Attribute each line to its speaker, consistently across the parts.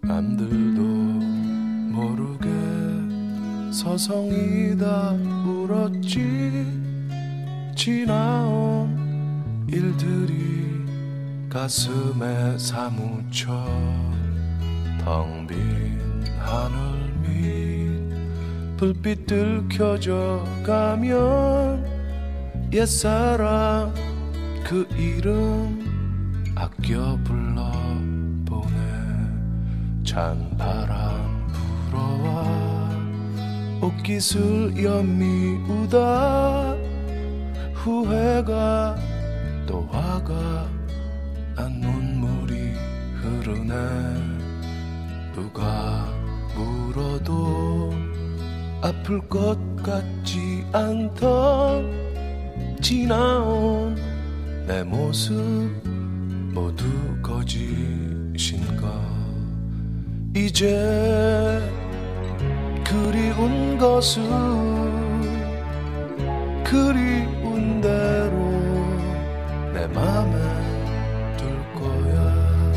Speaker 1: 남들도 모르게 서성이다 울었지. 지나온 일들이 가슴에 사무쳐 텅 빈 하늘 밑 불빛들 켜져 가면 옛사랑 그 이름 아껴 불러보네. 찬바람 불어와 옷깃을 연미우다 후회가 또 화가 난 눈물이 흐르네. 누가 물어도 아플 것 같지 않던 지나온 내 모습 모두 거짓인가. 이제 그리운 것은 그리운 대로 내 맘에 둘 거야.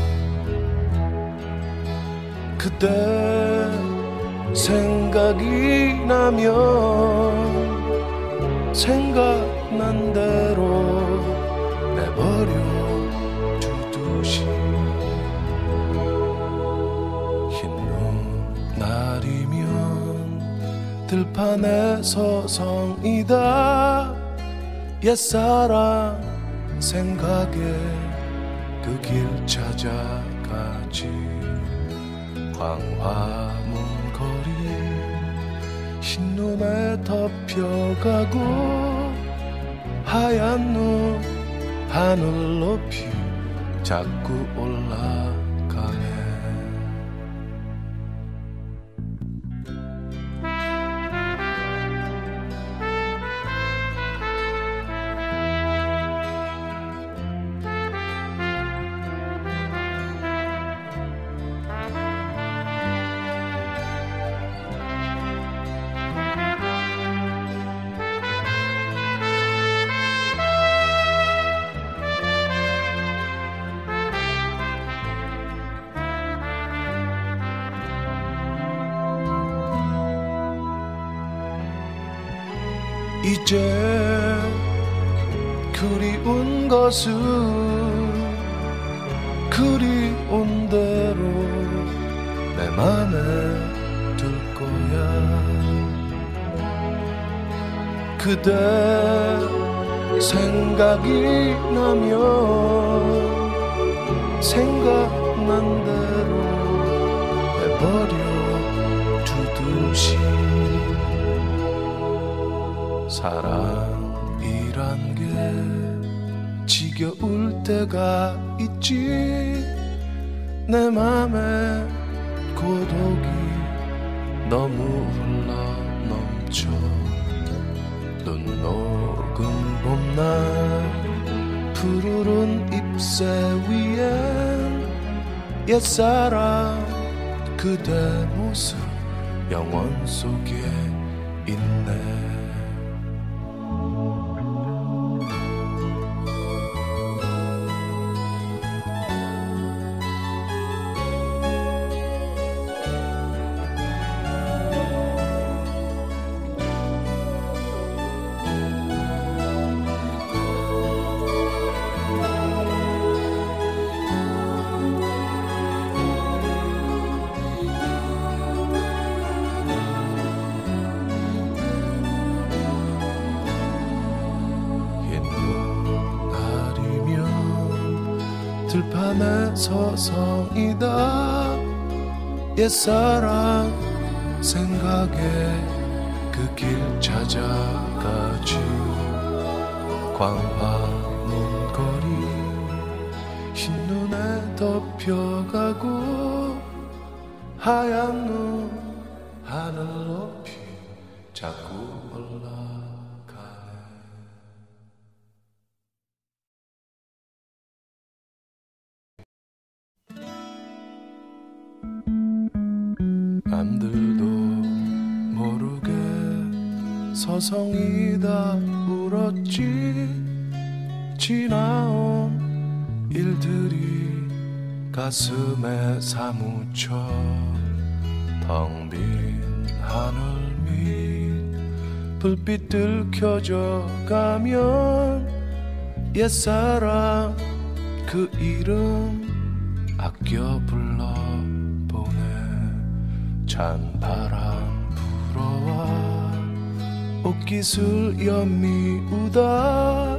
Speaker 1: 그때 생각이 나면 생각난 대로 내버려 두듯이. 흰눈 날이면 들판에 서성이다 옛사랑 생각에 그 길 찾아가지. 광화문 거리 흰눈에 덮여가고 하얀 눈 하늘 높이 자꾸 올라가네. 이제 그리운 것은 그리운 대로 내 맘에 둘 거야. 그대 생각이 나면 생각난 대로 내버려 두듯이. 사랑이란 게 지겨울 때가 있지. 내 맘에 고독이 너무 흘러넘쳐. 눈 녹은 봄날 푸르른 잎새 위엔 옛사랑 그대 모습 영원 속에 있네. 들판에 서성이다 옛사랑 생각에 그 길 찾아가지. 광화문 거리 흰눈에 덮여가고 하얀 눈 하늘 높이 자꾸 올라가네. 남들도 모르게 서성이다 울었지. 지나온 일들이 가슴에 사무쳐 텅 빈 하늘 밑 불빛들 켜져 가면 옛사랑 그 이름 아껴 불러보네. 찬바람 불어와 옷깃을 연미우다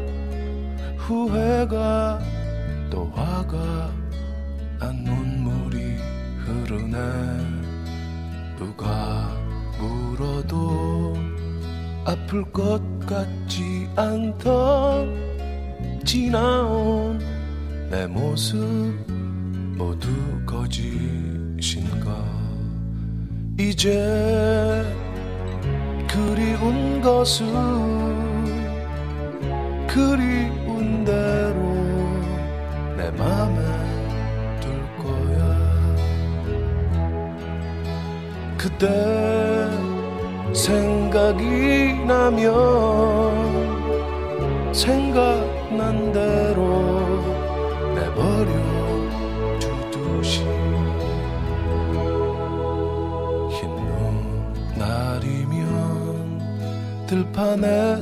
Speaker 1: 후회가 또 화가 난 눈물이 흐르네. 누가 물어도 아플 것 같지 않던 지나온 내 모습 모두 거짓인가. 이제 그리운 것은 그리운 대로 내 맘에 둘 거야. 그때 생각이 나면 생각난 대로 내버려 두듯이. 흰 눈날이면 들판에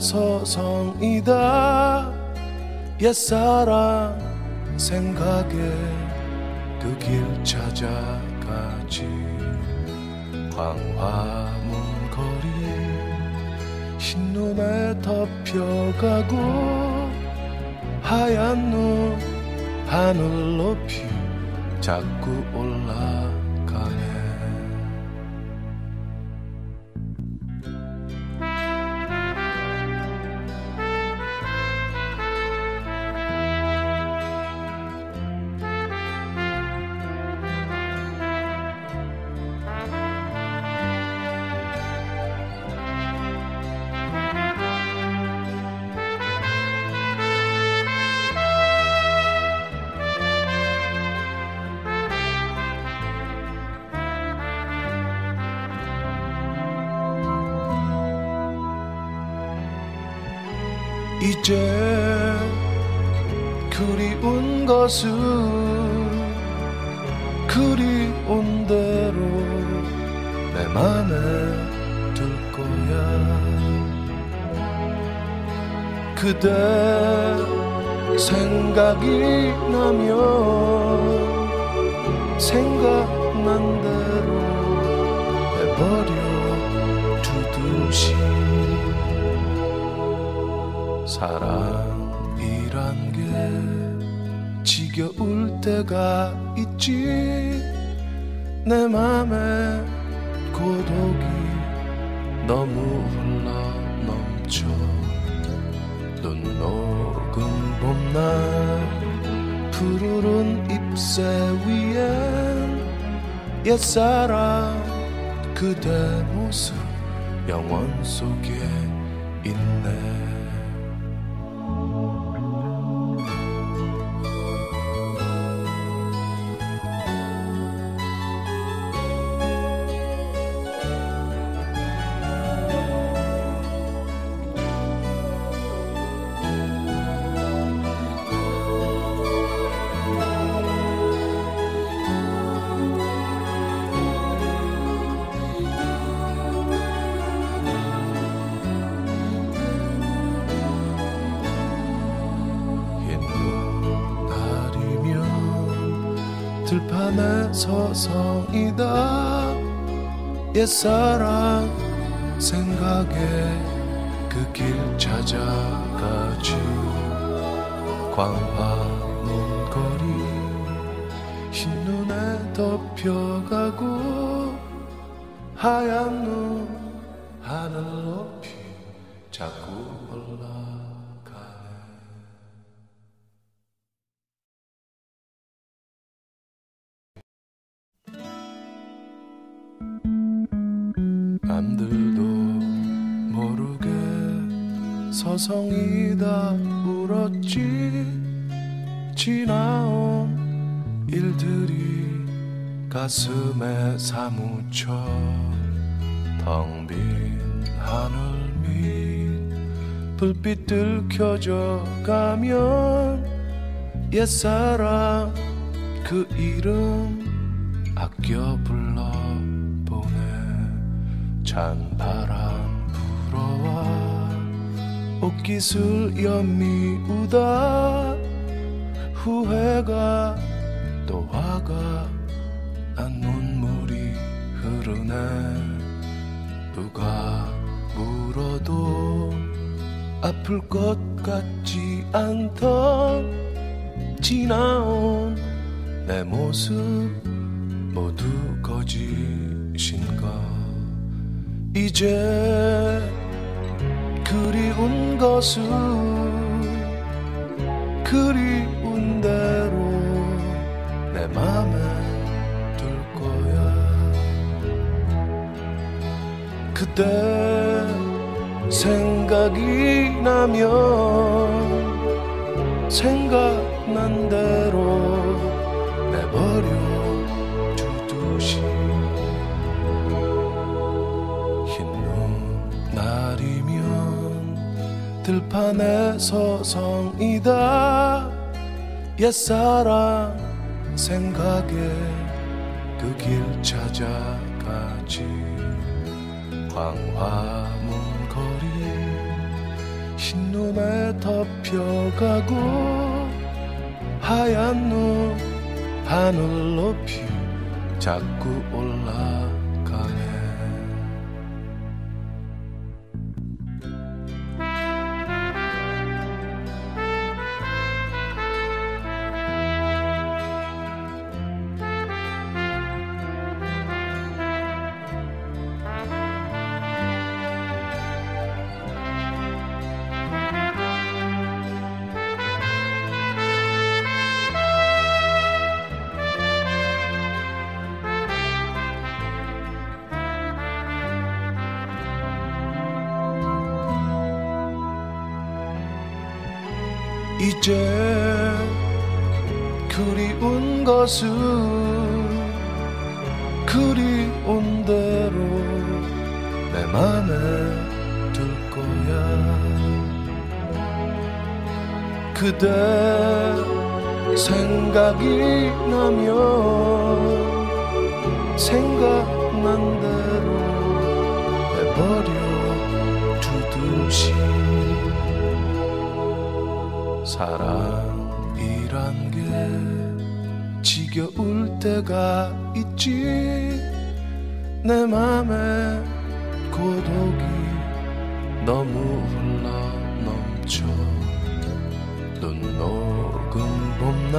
Speaker 1: 서성이다 옛사랑 생각에 그 길 찾아가지. 광화문 거리 흰눈에 덮여가고 하얀 눈 하늘 높이 자꾸 올라가네. 이제 그리운 것은 그리운 대로 내 맘에 둘 거야. 그대 생각이 나면 생각난 대로 내버려 두듯이. 사랑이란 게 지겨울 때가 있지. 내 맘에 고독이 너무 흘러넘쳐. 눈 녹은 봄날 푸르른 잎새 위엔 옛사랑 그대 모습 영원 속에 있네. 들판에 서성이다 옛사랑 생각에 그 길 찾아가지. 광화문 거리 흰눈에 덮여가고 하얀 눈 하늘 높이 자꾸 올라가네. 남들도 모르게 서성이다 울었지. 지나온 일들이 가슴에 사무쳐 텅 빈 하늘 밑 불빛들 켜져 가면 옛사랑 그 이름 아껴 불러보네. 찬바람 불어와 옷깃을 연미우다 후회가 또 화가 난 눈물이 흐르네. 누가 물어도 아플 것 같지 않던 지나온 내 모습 모두 거짓인가. 이제 그리운 것은 그리운 대로 내 맘에 둘 거야. 그때 생각이 나면 생각난 대로 내버려 두듯이. 흰눈 날이면 들판에 서성이다 옛사랑 생각에 그 길 찾아가지. 광화문 거리 흰눈에 덮여가고 하얀 눈 하늘 높이 자꾸 올라가네. 이제 그리운 것은 그리운 대로 내 맘에 둘 거야. 그대 생각이 나면 생각난 대로 내버려 두듯이. 사랑이란 게 지겨울 때가 있지. 내 맘에 고독이 너무 흘러넘쳐. 눈 녹은 봄날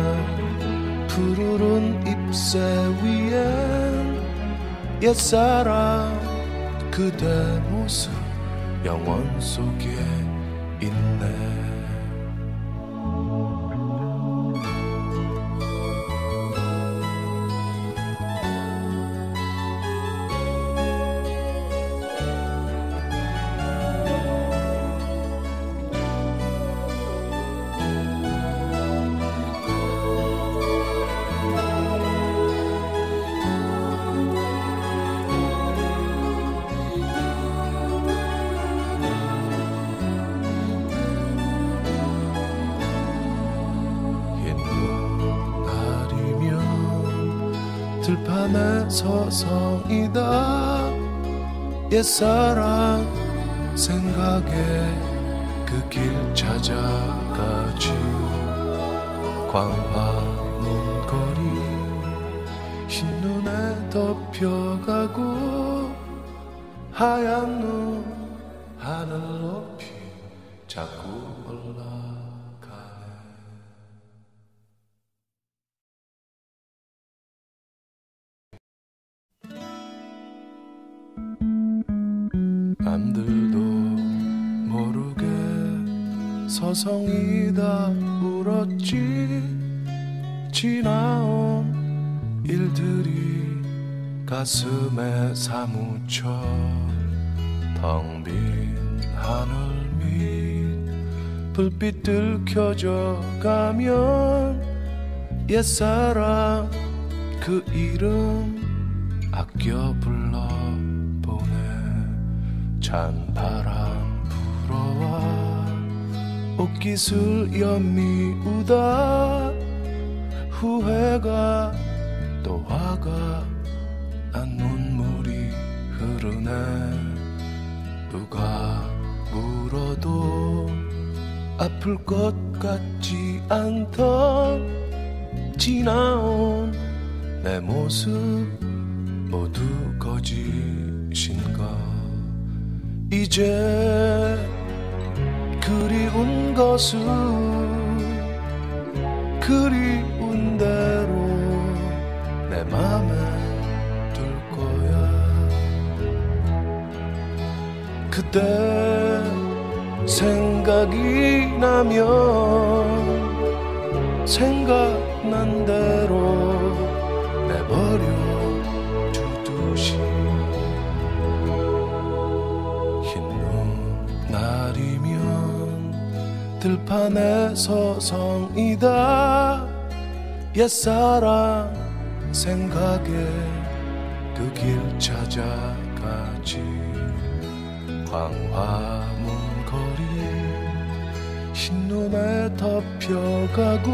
Speaker 1: 푸르른 잎새 위엔 옛사랑 그대 모습 영원 속에 있네. 들판에 서성이다 옛사랑 생각에 그 길 찾아가지. 광화문 거리 흰눈에 덮여가고 하얀 눈 하늘 높이 자꾸 올라가네. 남들도 모르게 서성이다 울었지. 지나온 일들이 가슴에 사무쳐 텅 빈 하늘 밑 불빛들 켜져 가면 옛사랑 그 이름 아껴 불러보네. 찬바람 불어와 옷깃을 연미우다 후회가 또 화가 난 눈물이 흐르네. 누가 물어도 아플 것 같지 않던 지나온 내 모습 모두 거짓인가. 이제 그리운 것은 그리운 대로 내 맘에 둘 거야. 그때 생각이 나면 생각난 대로 내버려 두듯이. 흰 눈날이면 들판에 서성이다. 옛사랑 생각에 그 길 찾아가지. 광화문 거리 흰눈에 덮여가고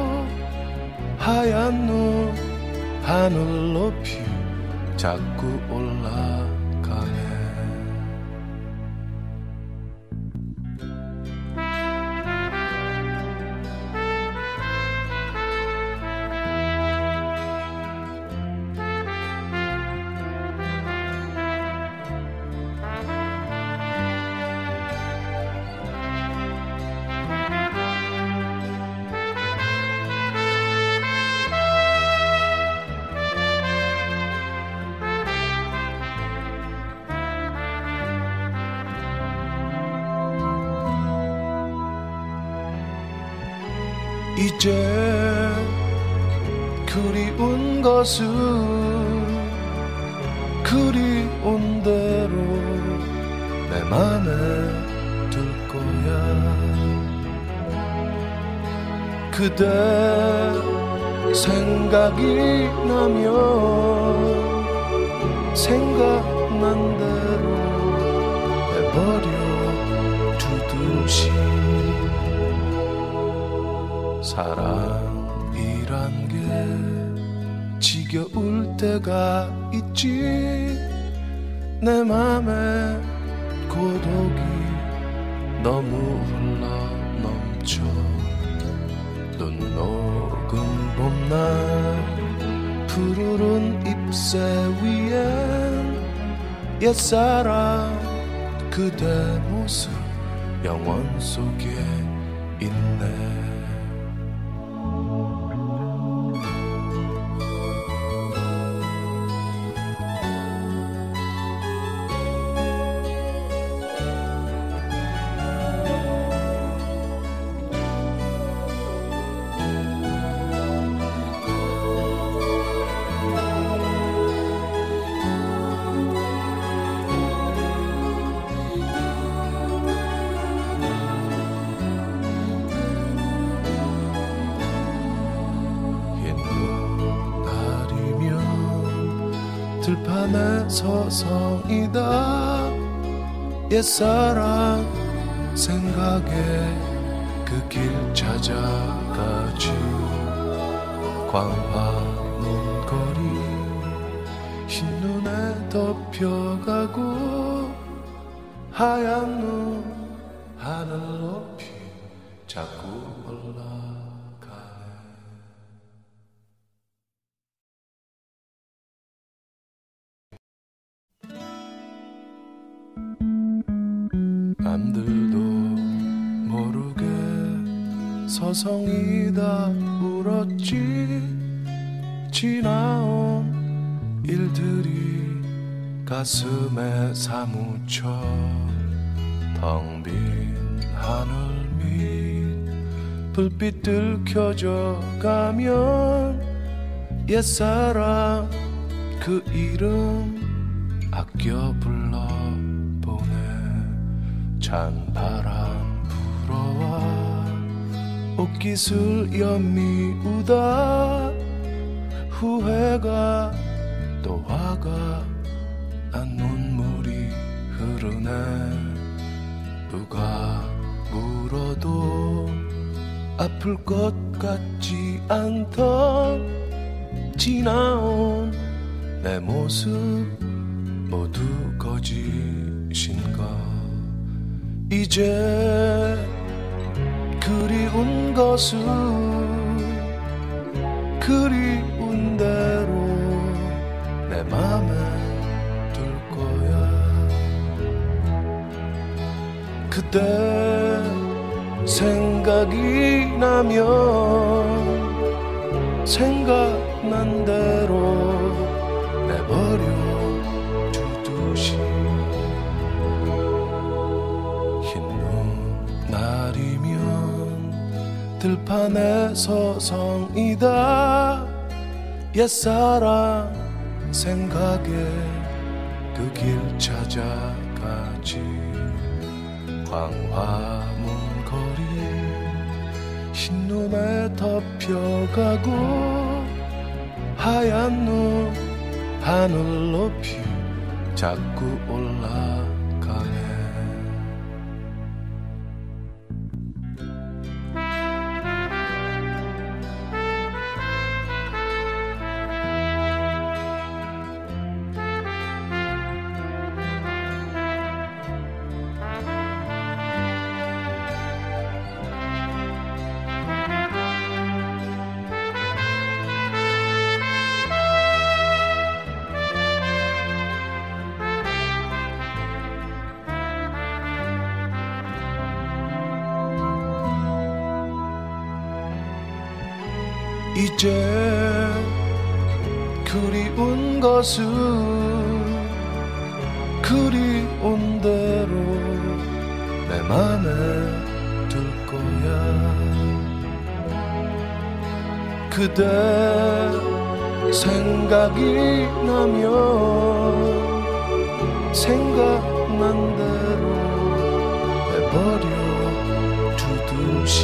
Speaker 1: 하얀 눈 하늘 높이 자꾸 올라가네. 이제 그리운 것은 그리운 대로 내 맘에 둘 거야. 그대 생각이 나면 생각난 대로 내버려 두듯이. 사랑이란 게 지겨울 때가 있지. 내 맘에 고독이 너무 흘러넘쳐. 눈 녹은 봄날 푸르른 잎새 위엔 옛사랑 그대 모습 영원 속에 있네. 들판에 서성이다. 옛사랑 생각에 그 길 찾아가지. 광화문 거리 흰눈에 덮여가고 하얀 눈 하늘 높이 자꾸 올라가네. 남들도 모르게 서성이다 울었지. 지나온 일들이 가슴에 사무쳐 텅 빈 하늘 밑 불빛들 켜져 가면 옛사랑 그 이름 아껴 불러보네. 찬바람 불어와 옷깃을 연미우다. 후회가 또 화가 난 눈물이 흐르네. 누가 물어도 아플 것 같지 않던 지나온 내 모습 모두 거짓인가. 이제 그리운 것은 그리운 대로 내 맘에 둘 거야. 그때 생각이 나면 생각난 대로 내버려 두듯이 흰눈 날이면 들판에 서성이다 옛사랑 생각에 그 길 찾아가지. 광화문 거리 흰눈에 덮여가고 하얀 눈 하늘 높이 자꾸 올라가네. 이제 그리운 것은 그리운 대로 내 맘에 둘 거야. 그대 생각이 나면 생각난 대로 내버려 두듯이.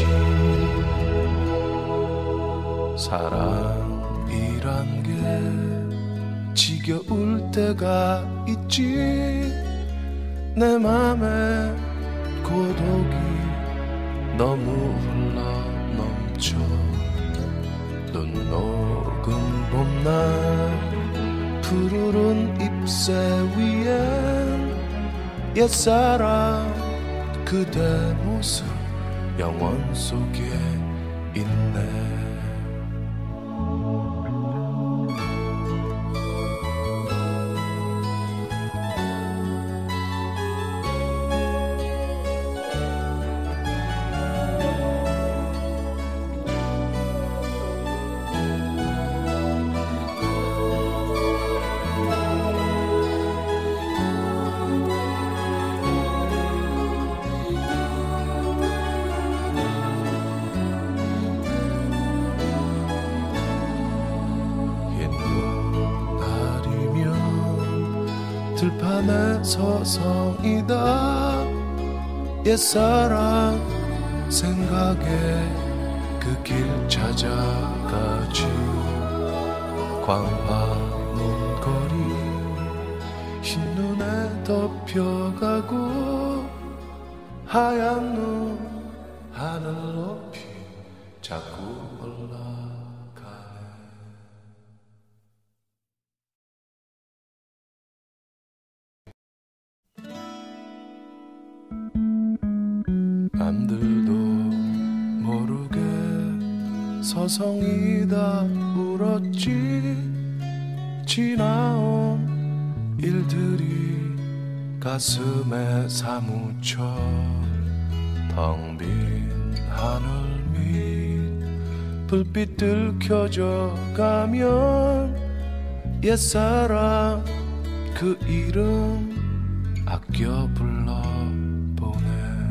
Speaker 1: 사랑이란 게 지겨울 때가 있지. 내 맘에 고독이 너무 흘러 넘쳐. 눈 녹은 봄날 푸르른 잎새 위엔 옛사랑 그대 모습 영원 속에 있네. 들판에 서성이다 옛사랑 생각에 그 길 찾아가지. 광화문 거리 흰눈에 덮여가고 하얀 눈 하늘 높이 자꾸 올라가네. 남들도 모르게 서성이다 울었지. 지나온 일들이 가슴에 사무쳐 텅 빈 하늘 밑 불빛들 켜져 가면 옛사랑 그 이름 아껴 불러보네.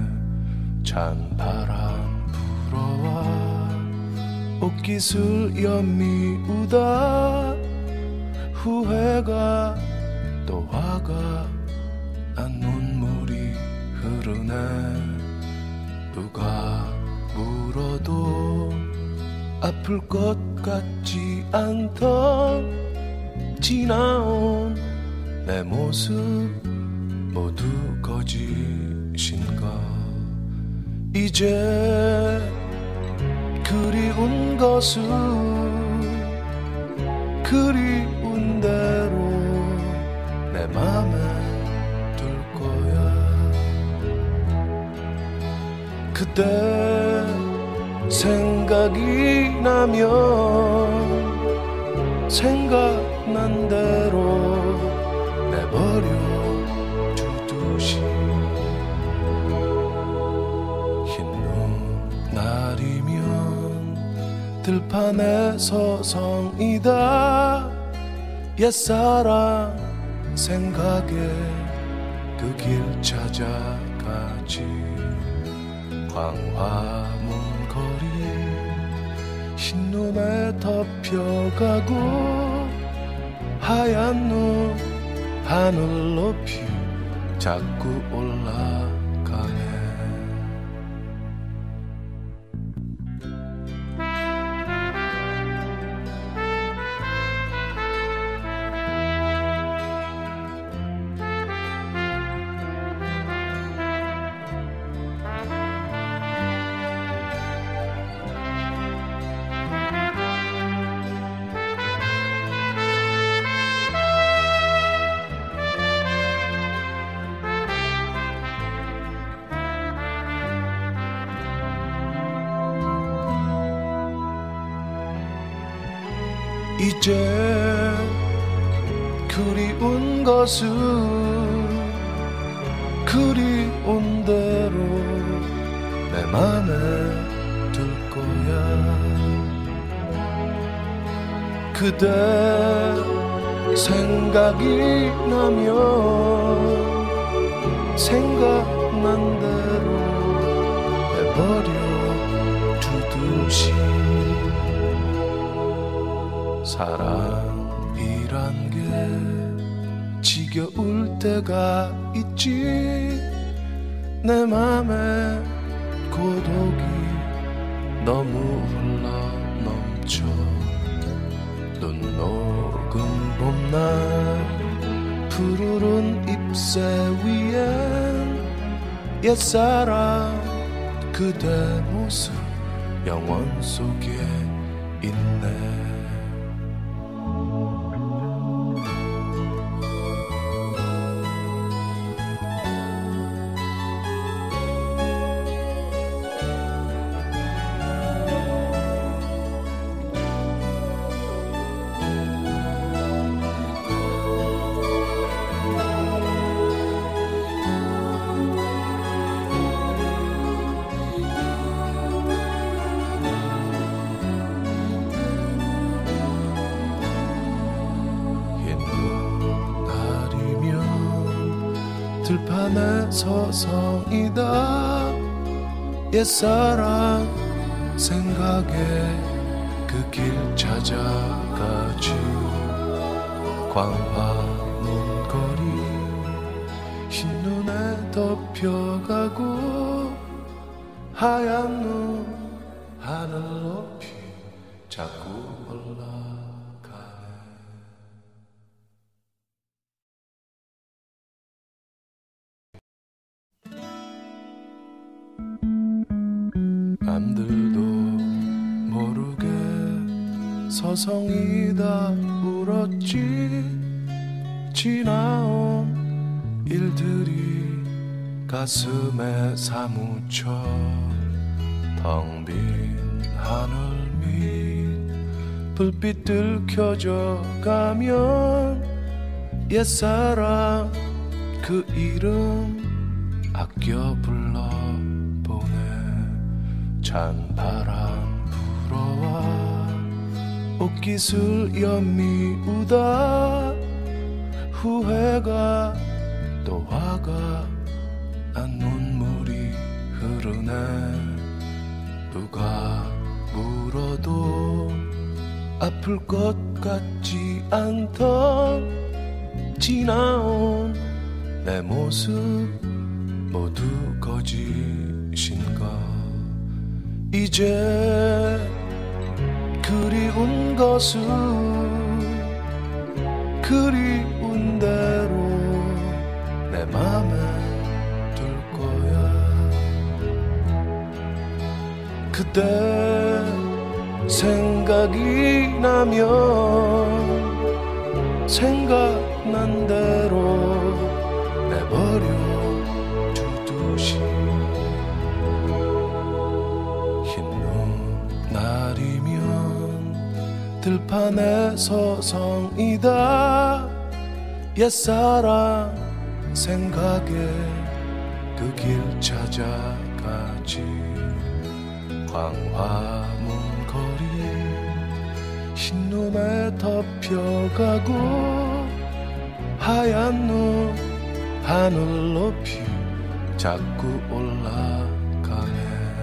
Speaker 1: 찬바람 불어와 옷깃을 연미우다 후회가 또 화가 난 눈물이 흐르네. 누가 물어도 아플 것 같지 않던 지나온 내 모습 모두 거짓인가. 이제 그리운 것은 그리운 대로 내 맘에 둘 거야. 그대 생각이 나면 생각난 대로 내버려 두듯이 흰눈 날이면 들판에 서성이다 옛사랑 생각에 그 길 찾아가지. 광화문 거리 흰눈에 덮여가고 하얀 눈 하늘 높이 자꾸 올라가네. 이제 그리운 것은 그리운 대로 내 맘에 둘 거야. 그대 생각이 나면 생각난 대로 내버려 두듯이 사랑이란 게 지겨울 때가 있지. 내 맘에 고독이 너무 흘러 넘쳐. 눈 녹은 봄날 푸르른 잎새 위엔 옛사랑 그대 모습 영원 속에 있네. 들판에 서성이다 옛사랑 생각에 그 길 찾아가지. 광화문 거리 흰눈에 덮여가고 하얀 눈 하늘 높이 자꾸 올라가네. 남들도 모르게 서성이다 울었지. 지나온 일들이 가슴에 사무쳐 텅 빈 하늘 밑 불빛들 켜져 가면 옛사랑 그 이름 아껴 불러보네. 찬바람 불어와 옷깃을 연미우다 후회가 또 화가 난 눈물이 흐르네. 누가 물어도 아플 것 같지 않던 지나온 내 모습 모두 거짓인가. 이제 그리운 것은 그리운 대로 내 맘에 둘 거야. 그대 생각이 나면 생각난 대로 내버려 두듯이 흰눈 날이면 들판에 서성이다 옛사랑 생각에 그 길 찾아가지 광화문 거리 흰눈에 덮여가고 하얀 눈 하늘 높이 자꾸 올라가네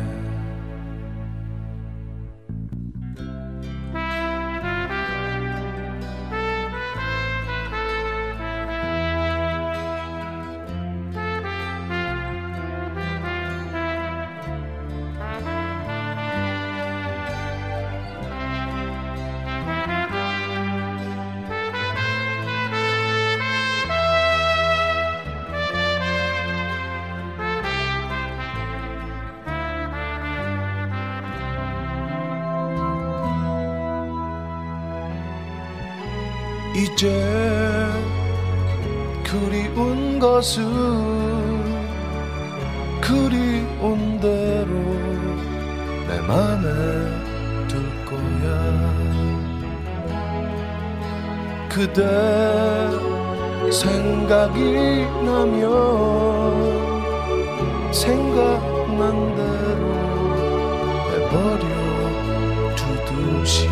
Speaker 1: 이제 그리운 것은 그리운 대로 내 맘에 둘 거야 그대 생각이 나면 생각난 대로 내버려 두듯이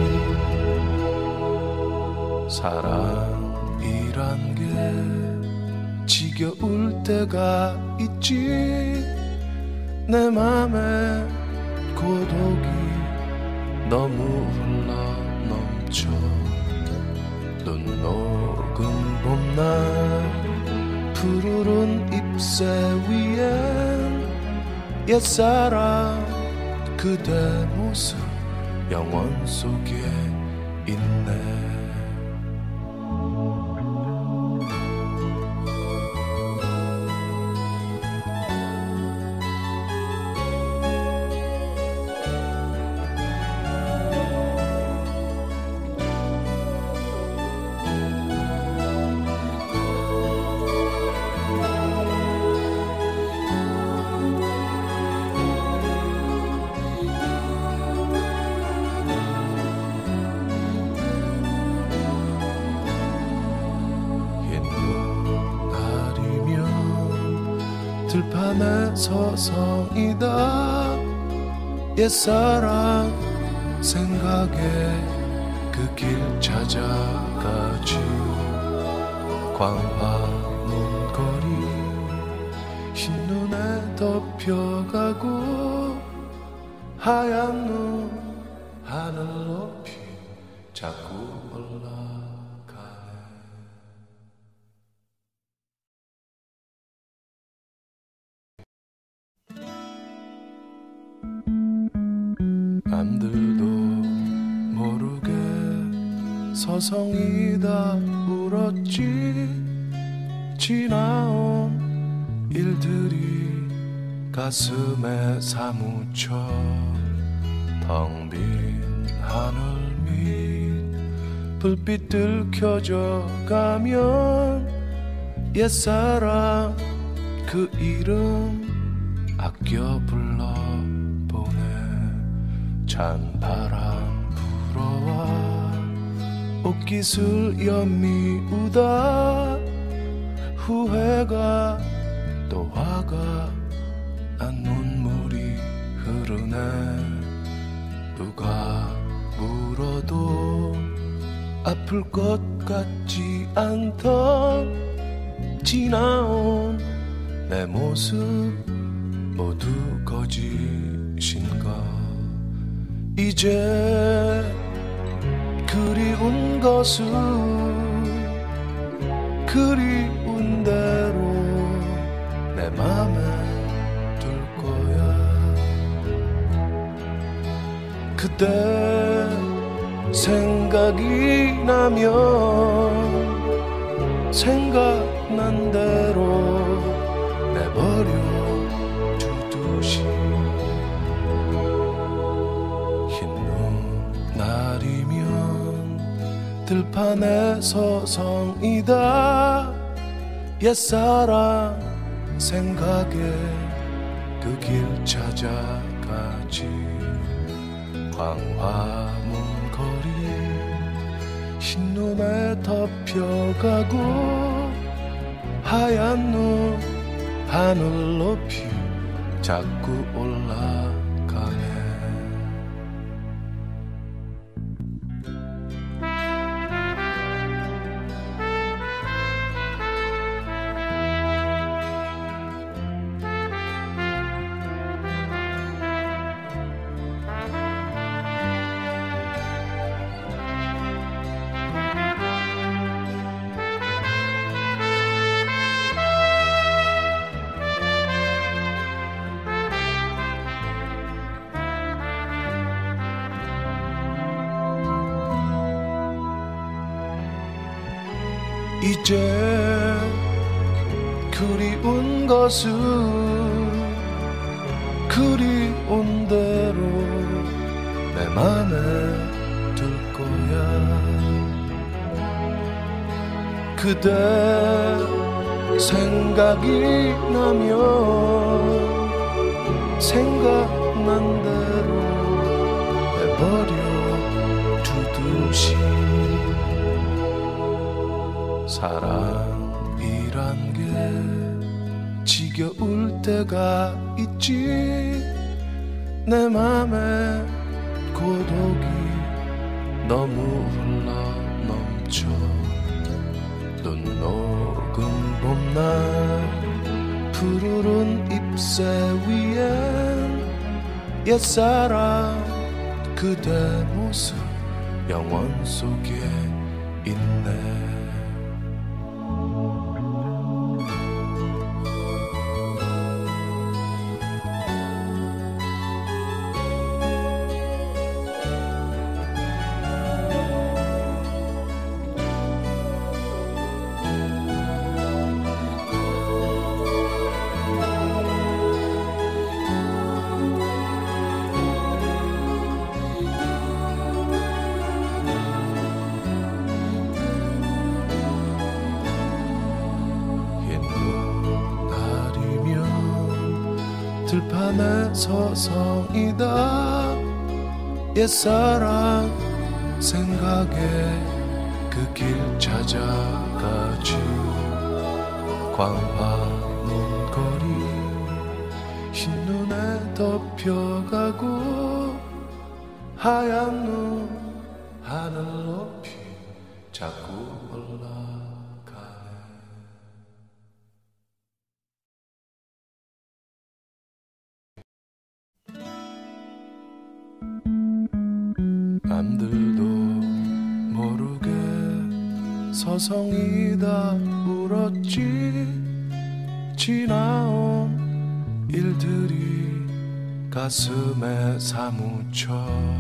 Speaker 1: 사랑이란 게 지겨울 때가 있지 내 맘에 고독이 너무 흘러넘쳐 눈 녹은 봄날 푸르른 잎새 위엔 옛사랑 그대 모습 영원 속에 있네 들판에 서성이다 옛사랑 생각에 그 길 찾아가지 광화문 거리 흰눈에 덮여가고 하얀 눈 하늘 높이 자꾸 올라가네 남들도 모르게 서성이다 울었지 지나온 일들이 가슴에 사무쳐 텅 빈 하늘 밑 불빛들 켜져 가면 옛사랑 그 이름 아껴 불러보네 찬바람 불어와 옷깃을 연미우다 후회가 또 화가 난 눈물이 흐르네 누가 울어도 아플 것 같지 않던 지나온 내 모습 모두 거짓인가 이제 그리운 것은 그리운 대로 내 맘에 둘 거야 그때 생각이 나면 생각난 대로 내버려 두듯이 흰눈 들판의 서성이다. 옛사랑 생각에 그 길 찾아가지. 광화문 거리 흰눈에 덮여가고 하얀 눈 하늘 높이 자꾸 올라가네. 이제 그리운 것은 그리운 대로 내 맘에 둘 거야. 그대 생각이 나면 생각난 대로 내버려 두듯이. 사랑이란 게 지겨울 때가 있지. 내 맘에 고독이 너무 흘러 넘쳐. 눈 녹은 봄날 푸르른 잎새 위엔 옛사랑 그대 모습 영원 속에 있네. 들판의 서성이다. 옛사랑 생각에 그 길 찾아가지. 광화문 거리 흰눈에 덮여가고 하얀 눈 하늘 높이 자꾸 올라가네. 남들도 모르게 서성이다 울었지. 지나온 일들이 가슴에 사무쳐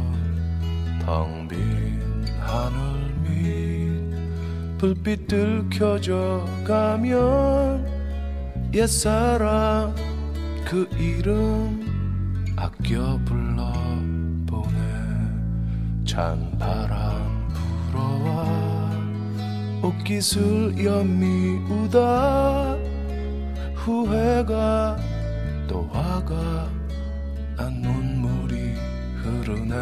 Speaker 1: 텅 빈 하늘 밑 불빛들 켜져 가면 옛사랑 그 이름 아껴 불러보네. 찬바람 불어와 옷깃을 연미우다. 후회가 또 화가 난 눈물이 흐르네.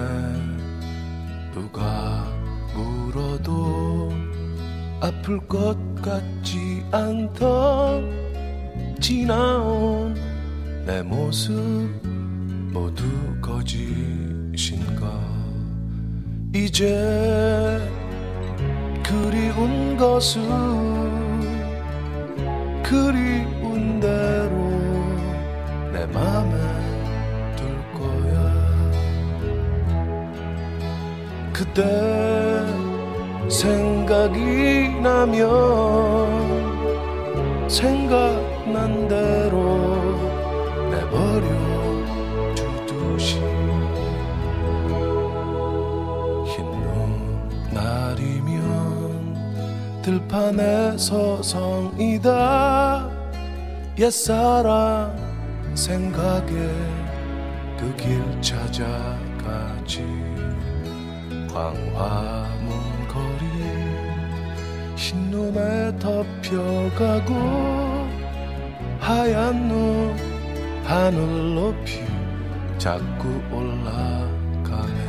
Speaker 1: 누가 물어도 아플 것 같지 않던 지나온 내 모습 모두 거짓인가. 이제 그리운 것은 그리운 대로 내 맘에 둘 거야. 그때 생각이 나면 생각난 대로 내버려 두듯이. 흰눈 날이면 들판의 서성이다. 옛사랑 생각에 그 길 찾아가지. 광화문 거리 흰눈에 덮여가고 하얀 눈 하늘 높이 자꾸 올라가네.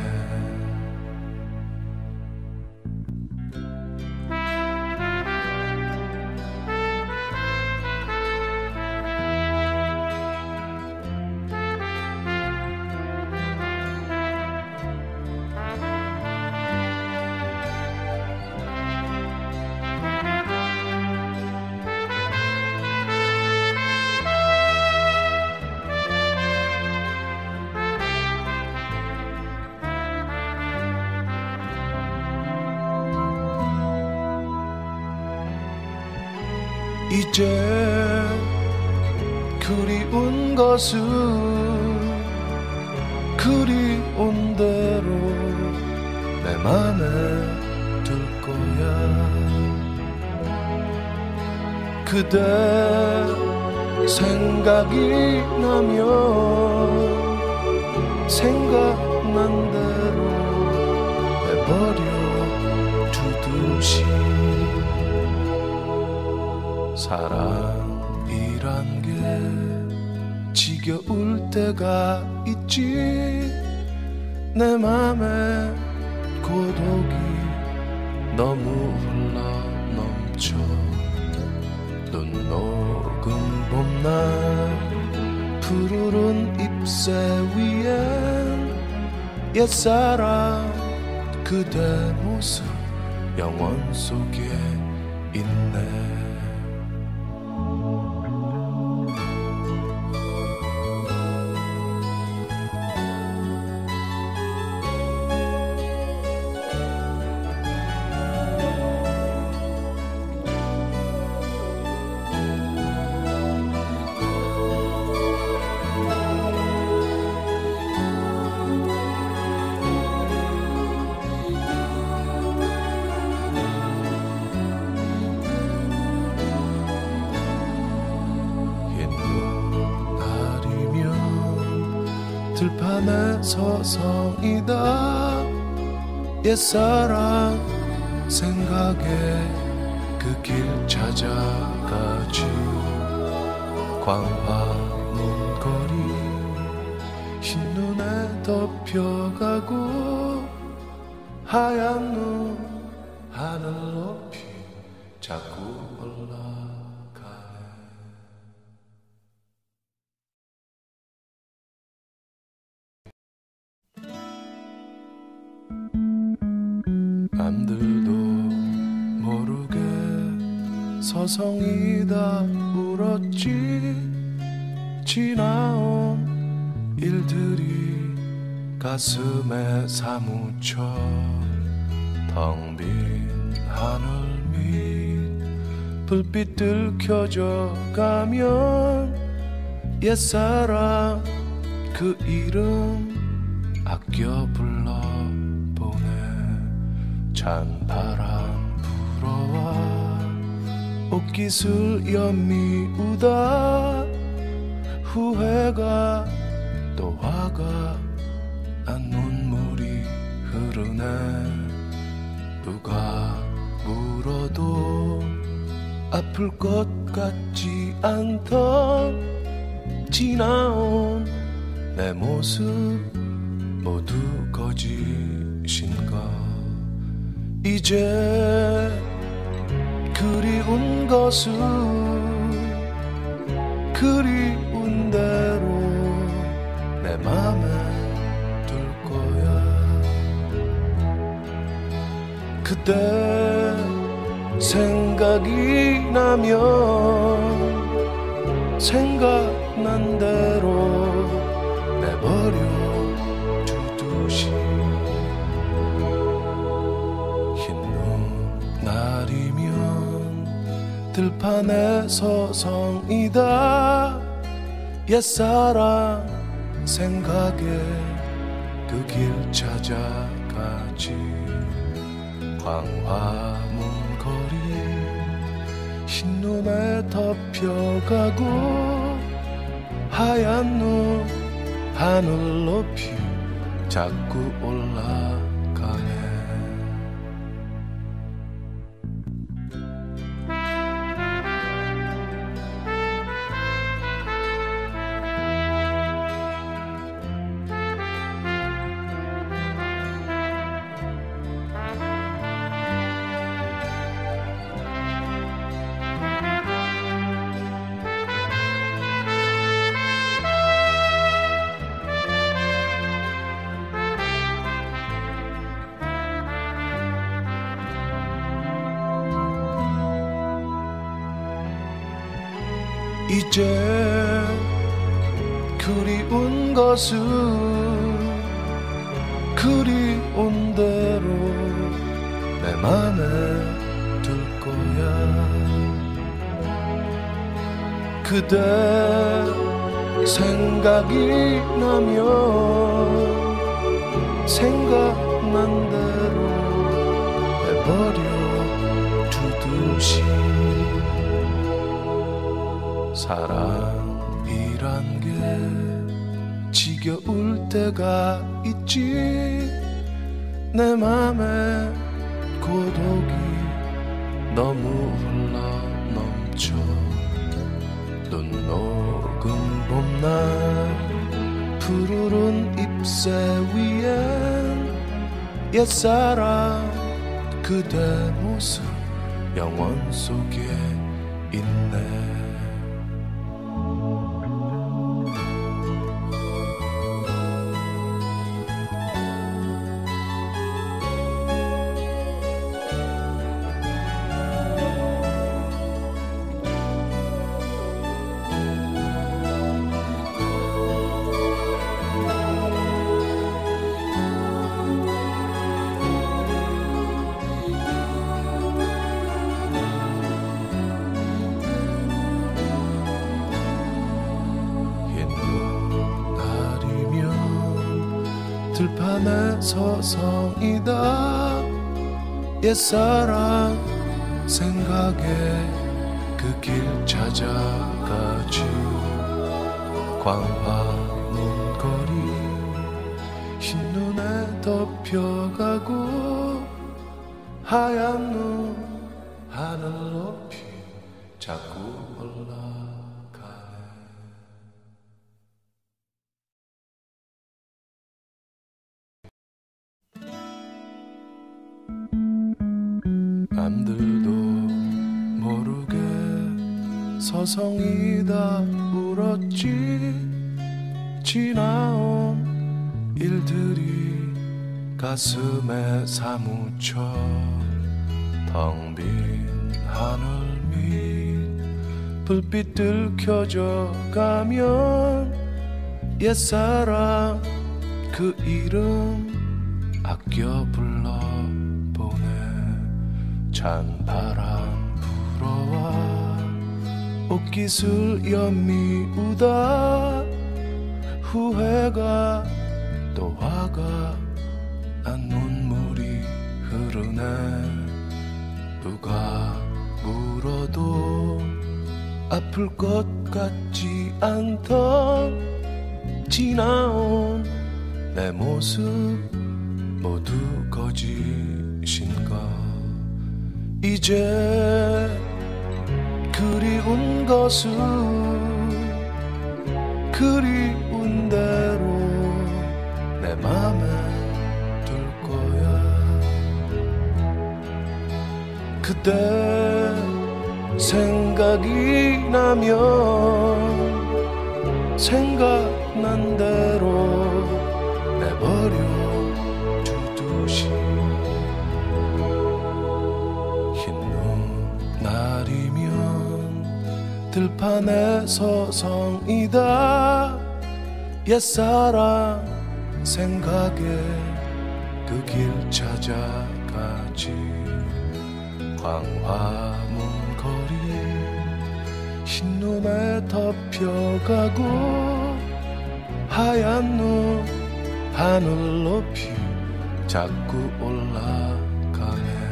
Speaker 1: 이제 그리운 것은 그리운 대로 내 맘에 둘 거야. 그대 생각이 나면 생각난 대로 내버려 두듯이 사랑이란 게 지겨울 때가 있지. 내 맘에 고독이 너무 흘러넘쳐. 눈 녹은 봄날 푸르른 잎새 위엔 옛사랑 그대 모습 영원 속에 있네. 들판에 서성이다 옛사랑 생각에 그 길 찾아가지. 광화문 거리 흰눈에 덮여가고 하얀 눈 하늘 높이 자꾸 올라가네. 남들도 모르게 서성이다 울었지. 지나온 일들이 가슴에 사무쳐 텅 빈 하늘 밑 불빛들 켜져 가면 옛사랑 그 이름 아껴 불러보네. 찬바람 불어와 옷깃을 연미우다 후회가 또 화가 난 눈물이 흐르네. 누가 물어도 아플 것 같지 않던 지나온 내 모습 모두 거짓인가. 이제 그리운 것은 그리운 대로 내 맘에 둘 거야. 그때 생각이 나면 생각난 대로 내버려 두듯이 흰눈 날이면 들판에 서성이다 옛사랑 생각에 그 길 찾아가지. 광화문 거리 흰눈에 덮여가고 하얀 눈 하늘 높이 자꾸 올라가네. 이제 그리운 것은 그리운 대로 내 맘에 둘 거야. 그대 생각이 나면 생각난 대로 해버려 두듯이. 사랑이란 게 지겨울 때가 있지. 내 맘에 고독이 너무 흘러 넘쳐. 눈 녹은 봄날 푸르른 잎새 위엔 옛사랑 그대 모습 영원 속에 있네. 들판에 서성이다. 옛사랑 생각에 그 길 찾아가지. 광화문 거리 흰눈에 덮여가고 하얀 눈 하늘 높이 자꾸 올라가네. 남들도 모르게 서성이다 울었지. 지나온 일들이 가슴에 사무쳐 텅 빈 하늘 밑 불빛들 켜져 가면 옛사랑 그 이름 아껴 불러보네. 찬바람 불어와 옷깃을 연미우다. 후회가 또 화가 난 눈물이 흐르네. 누가 물어도 아플 것 같지 않던 지나온 내 모습 모두 거짓인가. 이제 그리운 것은 그리운 대로 내 맘에 둘 거야. 그때 생각이 나면 생각난 대로 내버려 두듯이. 들판에 서성이다. 옛사랑 생각에 그 길 찾아가지. 광화문 거리 흰눈에 덮여가고 하얀 눈 하늘 높이 자꾸 올라가네.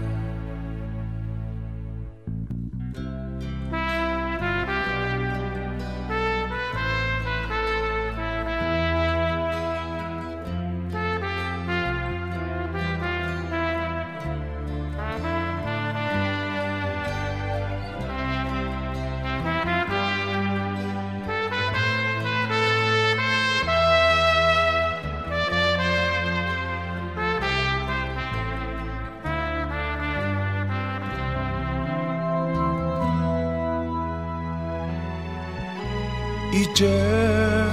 Speaker 1: 이제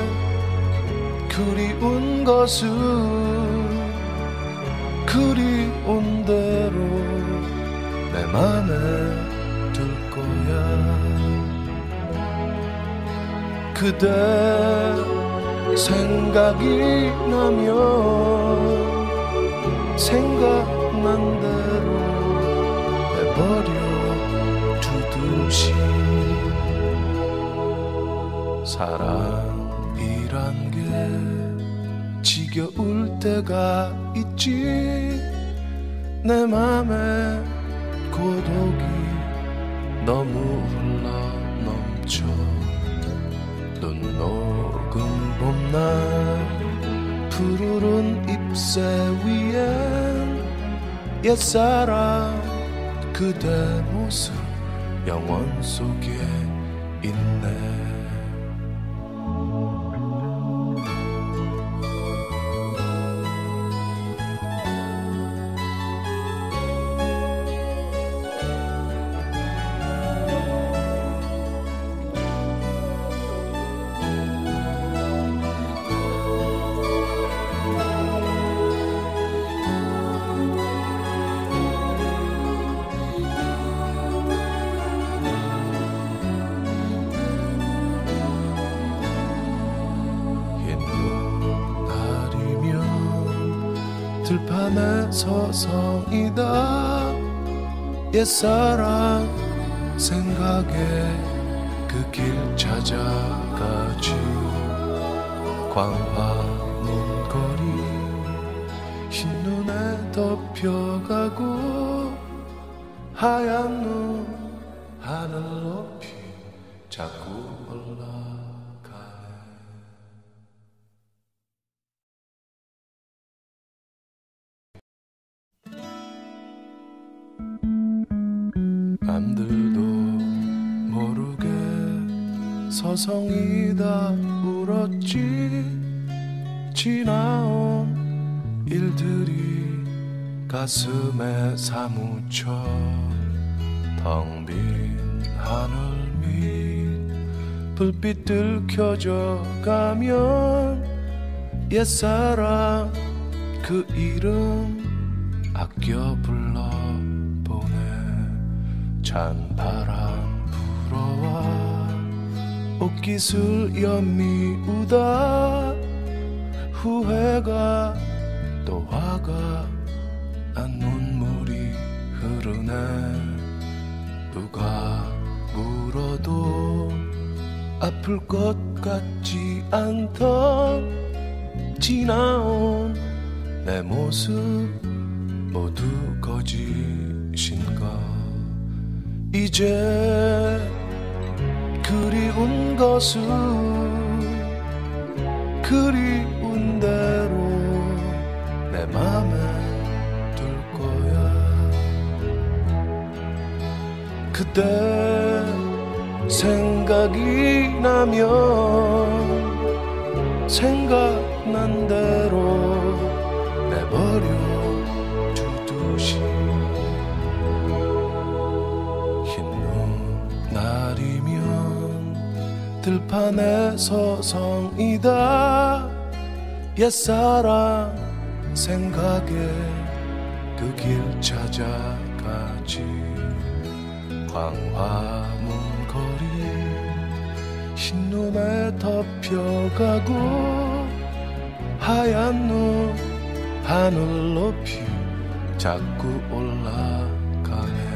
Speaker 1: 그리운 것은 그리운 대로 내 맘에 둘 거야. 그대 생각이 나면 생각난 대로 내버려 두듯이 사랑이란 게 지겨울 때가 있지 내 맘에 고독이 너무 흘러 넘쳐 눈 녹은 봄날 푸르른 잎새 위엔 옛사랑 그대 모습 영원 속에 있네 들판에 서성이다 옛사랑 생각에 그 길 찾아가지 광화문 거리 흰눈에 덮여가고 하얀 눈 하늘 높이 자꾸 올라가네 남들도 모르게 서성이다 울었지 지나온 일들이 가슴에 사무쳐 텅 빈 하늘 밑 불빛들 켜져 가면 옛사랑 그 이름 아껴 불러보네 찬바람 불어와 옷깃을 연미우다 후회가 또 화가 난 눈물이 흐르네 누가 물어도 아플 것 같지 않던 지나온 내 모습 모두 거짓인가 이제 그리운 것은 그리운 대로 내 맘에 둘 거야 그때 생각이 나면 생각난 대로 내버려 두듯이 흰눈 날이면 들판에 서성이다 옛사랑 생각에 그 길 찾아가지 광화문 거리 흰눈에 덮여가고 하얀 눈 하늘 높이 자꾸 올라가네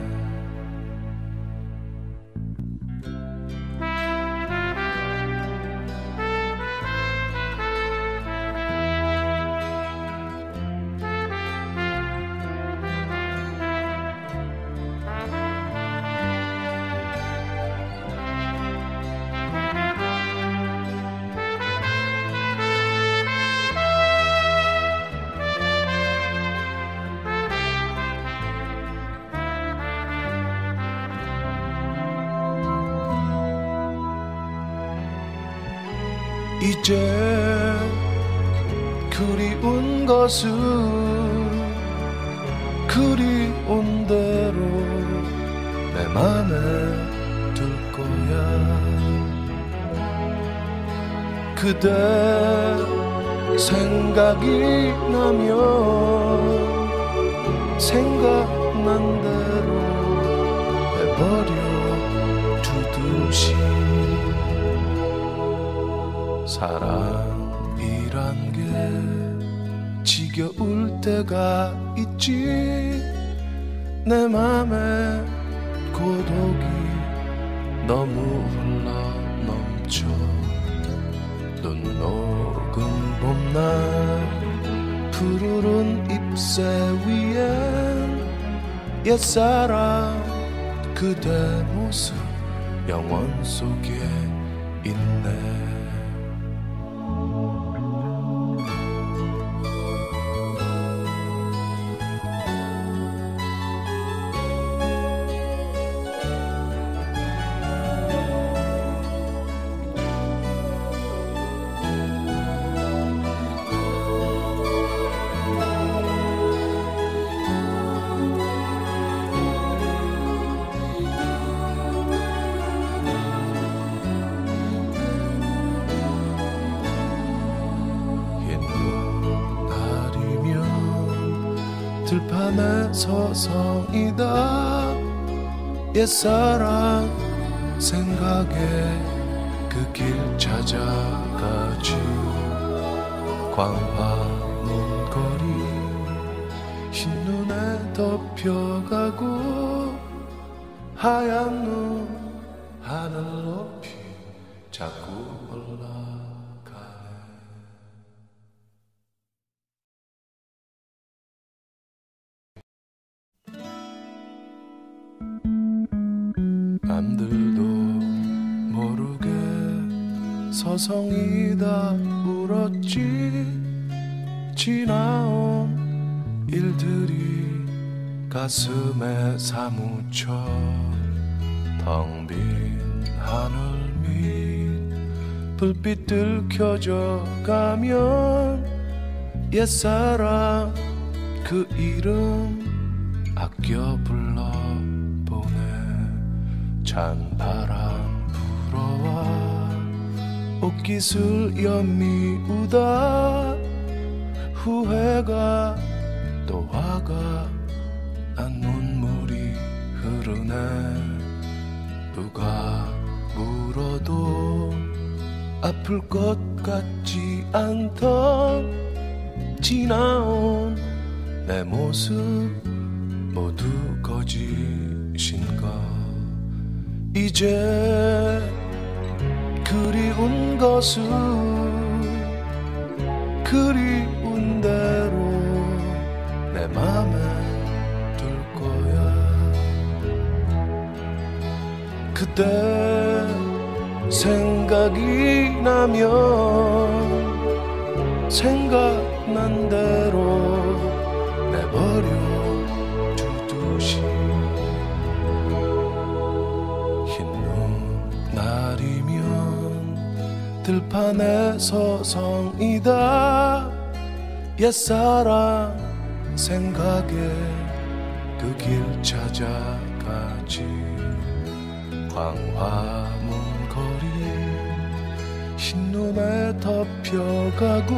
Speaker 1: 이제 그리운 것은 그리운 대로 내 맘에 둘 거야 그대 생각이 나면 생각난 대로 내버려 두듯이 사랑이란 게 지겨울 때가 있지. 내 맘에 고독이 너무 흘러 넘쳐. 눈 녹은 봄날 푸르른 잎새 위엔 옛사랑 그대 모습 영원 속에 있네. 들판에 서성이다. 옛사랑 생각에 그 길 찾아가지. 광화문 거리 흰눈에 덮여가고 하얀 눈 하늘 높이 자꾸 올라가네. 남들도 모르게 서성이다 울었지. 지나온 일들이 가슴에 사무쳐 텅 빈 하늘 밑 불빛들 켜져 가면 옛사랑 그 이름 아껴 불러보네. 찬바람 불어와 옷깃을 연미우다. 후회가 또 화가 난 눈물이 흐르네. 누가 물어도 아플 것 같지 않던 지나온 내 모습 모두 거짓인가. 이제 그리운 것은 그리운 대로 내 맘에 둘 거야. 그때 생각이 나면 생각난 대로 내버려 두듯이. 날이면 들판에 서성이다. 옛사랑 생각에 그 길 찾아가지. 광화문 거리 흰눈에 덮여가고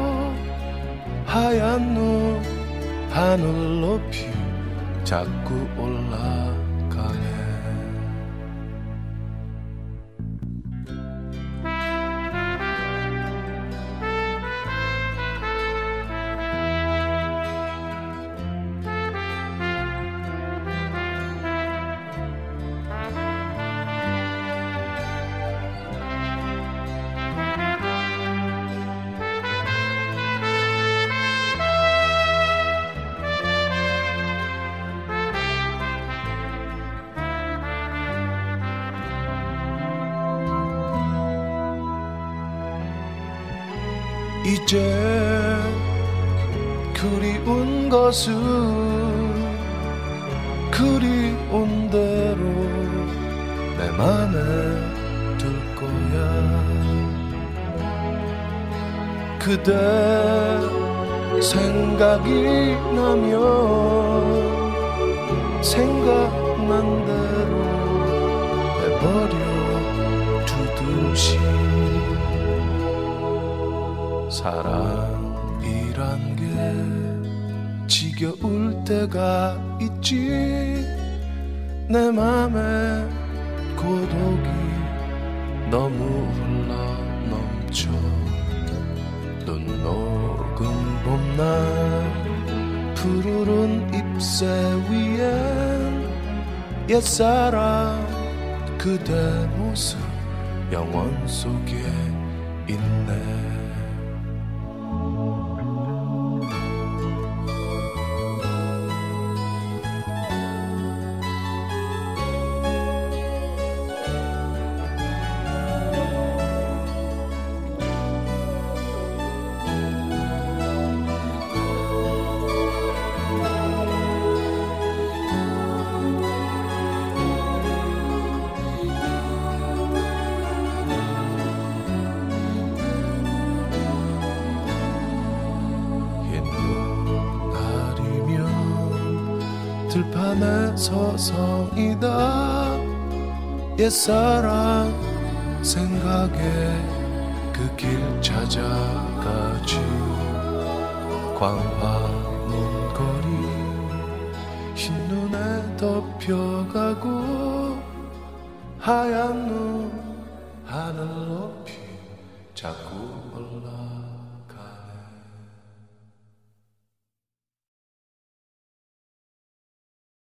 Speaker 1: 하얀 눈 하늘 높이 자꾸 올라가네. 이제 그리운 것은 그리운 대로 내 맘에 둘 거야. 그대 생각이 나면 생각난 대로 내버려 두듯이. 사랑이란 게 지겨울 때가 있지. 내 맘에 고독이 너무 흘러 넘쳐. 눈 녹은 봄날 푸르른 잎새 위엔 옛사랑 그대 모습 영원 속에 있네. 들판에 서성이다 옛사랑 생각에 그 길 찾아가지. 광화문 거리 흰눈에 덮여가고 하얀 눈 하늘 높이 자꾸 올라